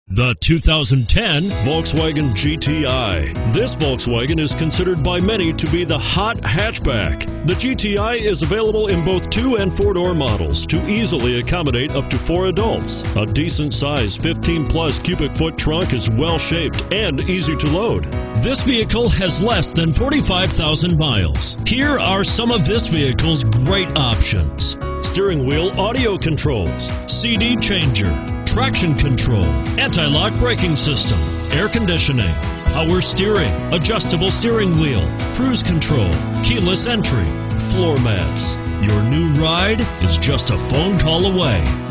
The 2010 Volkswagen GTI. This Volkswagen is considered by many to be the hot hatchback. The GTI is available in both 2- and 4-door models to easily accommodate up to 4 adults. A decent size 15-plus cubic foot trunk is well shaped and easy to load. This vehicle has less than 45,000 miles. Here are some of this vehicle's great options: steering wheel audio controls, CD changer, traction control, anti-lock braking system, air conditioning, power steering, adjustable steering wheel, cruise control, keyless entry, floor mats. Your new ride is just a phone call away.